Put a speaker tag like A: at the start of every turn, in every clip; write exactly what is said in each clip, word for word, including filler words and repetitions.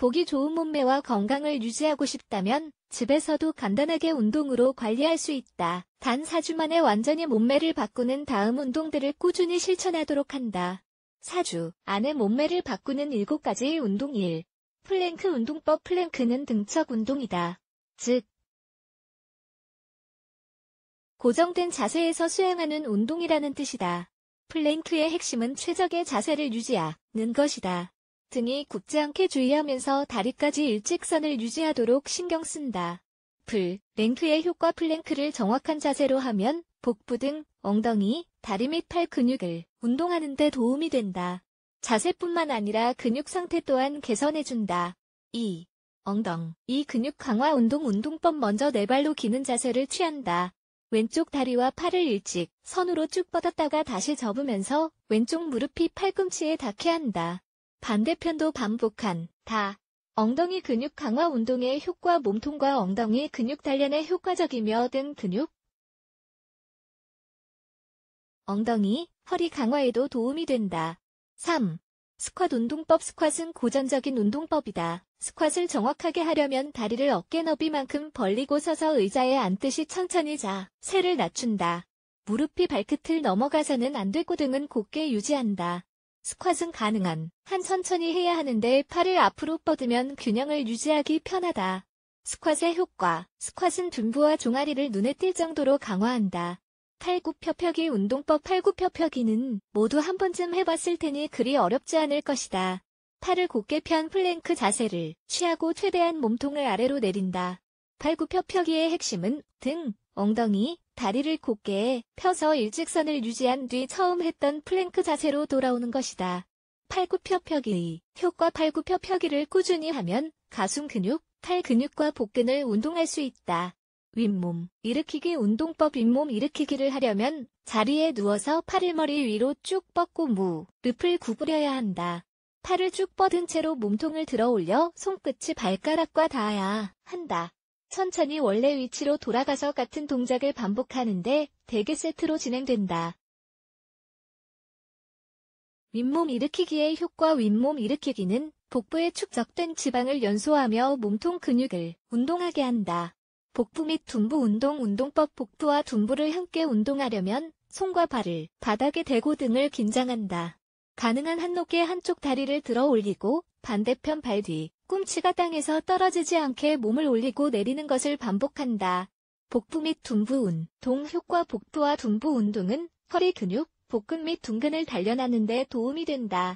A: 보기 좋은 몸매와 건강을 유지하고 싶다면 집에서도 간단하게 운동으로 관리할 수 있다. 단 사 주 만에 완전히 몸매를 바꾸는 다음 운동들을 꾸준히 실천하도록 한다. 사 주 안에 몸매를 바꾸는 일곱 가지 운동. 일. 플랭크 운동법. 플랭크는 등척 운동이다. 즉, 고정된 자세에서 수행하는 운동이라는 뜻이다. 플랭크의 핵심은 최적의 자세를 유지하는 것이다. 등이 굽지 않게 주의하면서 다리까지 일직선을 유지하도록 신경 쓴다. 플랭크의 효과. 플랭크를 정확한 자세로 하면 복부 등 엉덩이, 다리 및 팔 근육을 운동하는 데 도움이 된다. 자세뿐만 아니라 근육 상태 또한 개선해준다. 이. 엉덩이 근육 강화 운동. 운동법. 먼저 네 발로 기는 자세를 취한다. 왼쪽 다리와 팔을 일직 선으로 쭉 뻗었다가 다시 접으면서 왼쪽 무릎이 팔꿈치에 닿게 한다. 반대편도 반복한다. 엉덩이 근육 강화 운동의 효과. 몸통과 엉덩이 근육 단련에 효과적이며 등 근육, 엉덩이, 허리 강화에도 도움이 된다. 삼. 스쿼트 운동법. 스쿼트는 고전적인 운동법이다. 스쿼트를 정확하게 하려면 다리를 어깨 너비만큼 벌리고 서서 의자에 앉듯이 천천히 자세를 낮춘다. 무릎이 발끝을 넘어가서는 안 되고 등은 곧게 유지한다. 스쿼트는 가능한 한 천천히 해야 하는데 팔을 앞으로 뻗으면 균형을 유지하기 편하다. 스쿼트의 효과. 스쿼트는 둔부와 종아리를 눈에 띌 정도로 강화한다. 팔굽혀펴기 운동법. 팔굽혀펴기는 모두 한 번쯤 해봤을 테니 그리 어렵지 않을 것이다. 팔을 곧게 편 플랭크 자세를 취하고 최대한 몸통을 아래로 내린다. 팔굽혀펴기의 핵심은 등, 엉덩이, 다리를 곧게 펴서 일직선을 유지한 뒤 처음 했던 플랭크 자세로 돌아오는 것이다. 팔굽혀펴기의 효과. 팔굽혀펴기를 꾸준히 하면 가슴 근육, 팔 근육과 복근을 운동할 수 있다. 윗몸 일으키기 운동법. 윗몸 일으키기를 하려면 자리에 누워서 팔을 머리 위로 쭉 뻗고 무릎을 구부려야 한다. 팔을 쭉 뻗은 채로 몸통을 들어 올려 손끝이 발가락과 닿아야 한다. 천천히 원래 위치로 돌아가서 같은 동작을 반복하는데 대개 세트로 진행된다. 윗몸 일으키기의 효과. 윗몸 일으키기는 복부에 축적된 지방을 연소하며 몸통 근육을 운동하게 한다. 복부 및 둔부 운동. 운동법. 복부와 둔부를 함께 운동하려면 손과 발을 바닥에 대고 등을 긴장한다. 가능한 한 높게 한쪽 다리를 들어 올리고 반대편 발 뒤 꿈치가 땅에서 떨어지지 않게 몸을 올리고 내리는 것을 반복한다. 복부 및 둔부 운동 효과. 복부와 둔부 운동은 허리 근육, 복근 및 둔근을 단련하는 데 도움이 된다.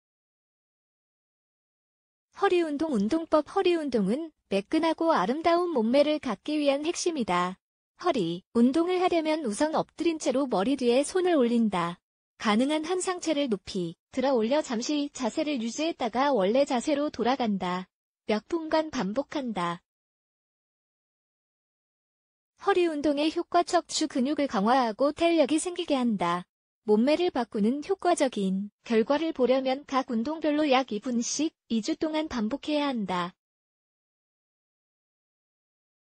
A: 허리 운동. 운동법. 허리 운동은 매끈하고 아름다운 몸매를 갖기 위한 핵심이다. 허리 운동을 하려면 우선 엎드린 채로 머리 뒤에 손을 올린다. 가능한 한 상체를 높이 들어 올려 잠시 자세를 유지했다가 원래 자세로 돌아간다. 몇 분간 반복한다. 허리 운동의 효과. 척추 근육을 강화하고 탄력이 생기게 한다. 몸매를 바꾸는 효과적인 결과를 보려면 각 운동별로 약 이 분씩 이 주 동안 반복해야 한다.